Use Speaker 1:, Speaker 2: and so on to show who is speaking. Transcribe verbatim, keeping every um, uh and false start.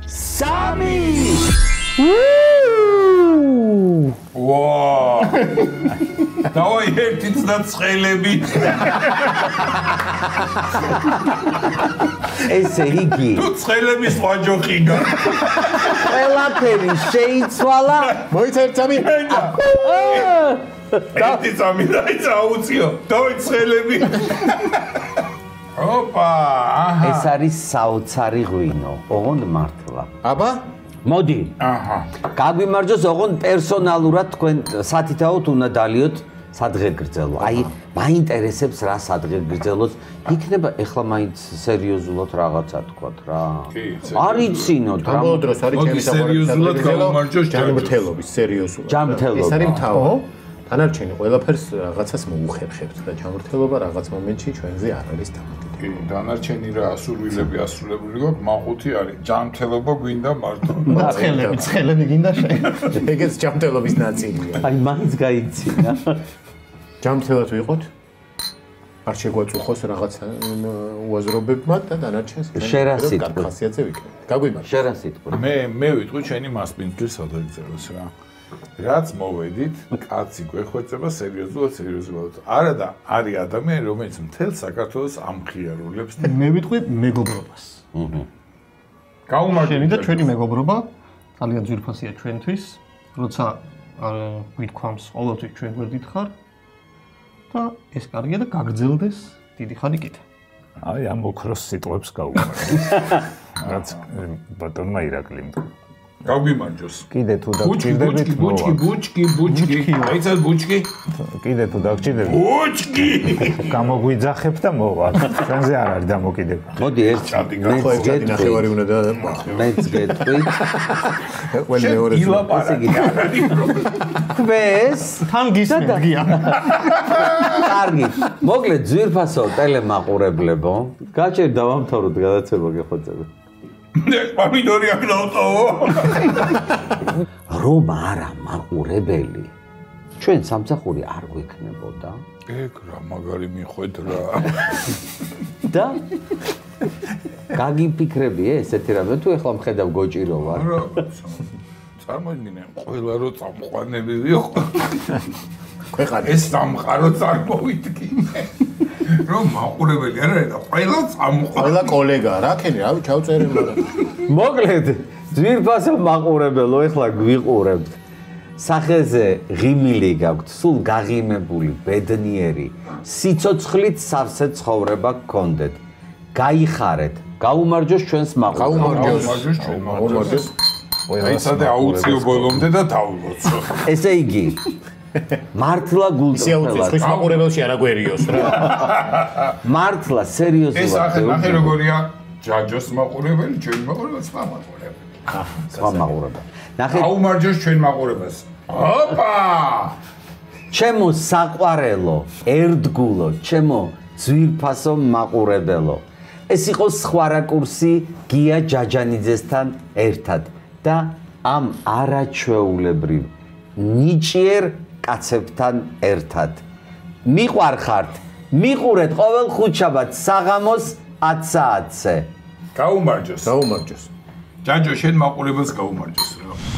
Speaker 1: სამი
Speaker 2: ვაა დავაი ერთიც და ცხელები
Speaker 1: ესე იგი
Speaker 2: თუ ცხელების ვაჯოხიგა
Speaker 1: ყველაფერი შეიცვალა
Speaker 3: მოიცა ერთ სამი
Speaker 2: ერთი სამი დაიცა აუციო დავაი ცხელები ოპა
Speaker 1: ეს არის საოცარი ღვინო ოღონდ მართლა
Speaker 3: აბა
Speaker 1: მოდი
Speaker 2: აჰა
Speaker 1: გაგვიმარჯოს ოღონდ პერსონალურად თქვენ სათითაოდ უნდა დალიოთ სადღეგრძელო აი მაინტერესებს რა სადღეგრძელოს იქნება ეხლა მაინც სერიოზულად რაღაცა თქვათ რა არიცინოთ რა
Speaker 3: ბოლო დროს არის ჩემი
Speaker 2: სერიოზულად გამომარჯოს
Speaker 3: ჯანმრთელობის სერიოზულად
Speaker 1: ჯანმრთელობა
Speaker 3: ეს არის თავი დანარჩენი ყველაფერს რაღაცას მოუხერხებთ და ჯანმრთელობა რაღაც მომენტში ჩვენზე არ არის დამოკიდებული.
Speaker 2: კი, დანარჩენი რა ასურვილები ასრულებული გვაქვს, მაყუთი არის. ჯანმრთელობა გვინდა მარტო.
Speaker 3: ცხელები, ცხელები გინდა შენ. ეგეც ჯანმრთელობის ნაწილია.
Speaker 1: აი მაინც გაიცინა.
Speaker 3: ჯანმრთელად ვიყოთ? არ შეგვაწუხოს რაღაც უაზრობებმა და დანარჩენს
Speaker 1: შერასით
Speaker 3: ხასიათზე ვიქნებით. გაგვიმართ.
Speaker 1: შერასით.
Speaker 2: მე მე ვიტყვი ჩვენი მასპინძლის სადღეგრძელოს რა. რაც მოვედით, კაცი გვეხვეწება სერიოზულად, სერიოზულად. არა და არის ადამიანი, რომელიც მთელ საქართველოს ამხიარულებს.
Speaker 4: მე ვიტყვი მეგობრობას.
Speaker 2: აჰა. გაუმარჯოს.
Speaker 4: შენი და ჩვენი მეგობრობა ძალიან ძვირფასია ჩვენთვის, როცა გვითქვამს ყოველთვის ჩვენ გვერდით ხარ და ეს კარგია და გაგრძელდეს დიდი ხანი კიდე.
Speaker 5: აი ამ ოქროს სიტყვებს გაუმარჯოს. რაც ბატონმა ირაკლიმ
Speaker 2: გაგვიმარჯოს.
Speaker 5: კიდე თუ დაგჭირდებით
Speaker 2: ბუჩკი, ბუჩკი, ბუჩკი. აიცად ბუჩკი?
Speaker 5: კიდე თუ დაგჭირდებით.
Speaker 2: ბუჩკი.
Speaker 5: გამოგვიძახებ და მოვა. ჩვენზე არ არის დამოკიდება.
Speaker 1: მოდი ერთ მეც
Speaker 3: ნახევარი უნდა და
Speaker 1: მეც გეტყვი.
Speaker 3: ყველ მეორე
Speaker 2: ისე იგი
Speaker 1: ხვეს
Speaker 4: თან გისმენდია.
Speaker 1: კარგი. მოკლედ ძვირფასო ტელემაყურებლებო. გაჭირ დავამთავროთ გადაცემა გეხვეწები.
Speaker 2: პამიდორი აქ დავტოვო.
Speaker 1: რომ არა მაყურებელი ჩვენ სამსახური არ გვექნებოდა
Speaker 2: ეგ რა მაგარი მიხვედ რა
Speaker 1: და გაგიფიქრები ესეთი რამე თუ ეხლა მხედავ გოჭირო ვარ
Speaker 2: რა წარმოიდგინე ყველა რო წამყვანები ვიყო
Speaker 3: ქვეყანა
Speaker 2: ეს სამყარო წარმოვიდგინე რომ მაყურებელი არ არის და ყველა წამყვანი
Speaker 3: ყველა კოლეგა რა ქენი რავი ჩავწერე მაგრამ
Speaker 1: მოკლედ ძვირფასო მაყურებელო ეხლა გვიყურებთ სახეზე ღიმილი გაქვთ სულ გაღიმებული ბედნიერი სიცოცხლით სავსე ცხოვრება გქონდეთ გაიხარეთ გაუმარჯოს ჩვენს მაყურებელს
Speaker 2: გაუმარჯოს ჩვენ მაყურებელს ესადე აუციო ბოლომდე და დაულოცო
Speaker 1: ესე იგი მართლა გულწრფელად
Speaker 3: ის მაყურებელში არა გვერიოს რა
Speaker 1: მართლა სერიოზულად
Speaker 2: ეს ახლა ნახე როგორია ჯაჯოს მაყურებელი ჩვენ მაყურებელს სხვა მაყურებელი
Speaker 1: სხვა მაყურებელი ნახე
Speaker 2: აუმარჯოს ჩვენ მაყურებელს ოპა
Speaker 1: ჩემო საყვარელო ერთგულო ჩემო ძვირფასო მაყურებელო ეს იყო სხვა რაკურსი გია ჯაჯანიძესთან ერთად და ამ არაჩვეულებრივ ნიჭიერ კაცებთან ერთად მიყვარხართ მიყურეთ ყოველ ხუთშაბათს საღამოს ათ საათზე
Speaker 2: გაუმარჯოს
Speaker 3: გაუმარჯოს
Speaker 2: ჯაჯო შენ მაყურებელს გაუმარჯოს რა